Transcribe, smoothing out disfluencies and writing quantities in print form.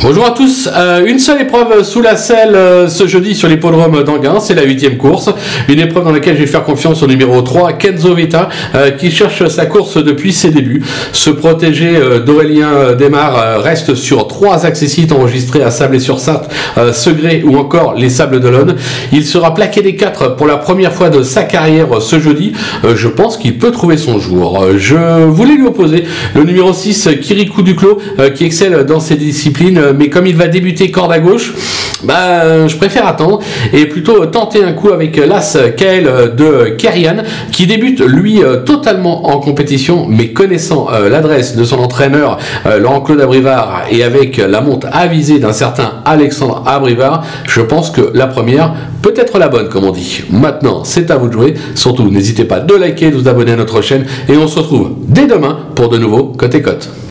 Bonjour à tous, une seule épreuve sous la selle ce jeudi sur l'hippodrome d'Anguin, c'est la 8e course, une épreuve dans laquelle je vais faire confiance au numéro 3, Kenzo Vita, qui cherche sa course depuis ses débuts. Ce protégé d'Aurélien Desmar reste sur 3 accessites enregistrés à Sablé-sur-Sarthe, Segré ou encore les Sables d'Olonne. Il sera plaqué des 4 pour la première fois de sa carrière ce jeudi. Je pense qu'il peut trouver son jour. Je voulais lui opposer le numéro 6, Kirikou Duclos, qui excelle dans ses disciplines, mais comme il va débuter corde à gauche, je préfère attendre et plutôt tenter un coup avec l'As Kael de Kerian, qui débute lui totalement en compétition, mais connaissant l'adresse de son entraîneur Laurent-Claude Abrivard et avec la monte avisée d'un certain Alexandre Abrivard, je pense que la première peut être la bonne, comme on dit. Maintenant, c'est à vous de jouer. Surtout, n'hésitez pas de liker, de vous abonner à notre chaîne et on se retrouve dès demain pour de nouveaux Côté Cote.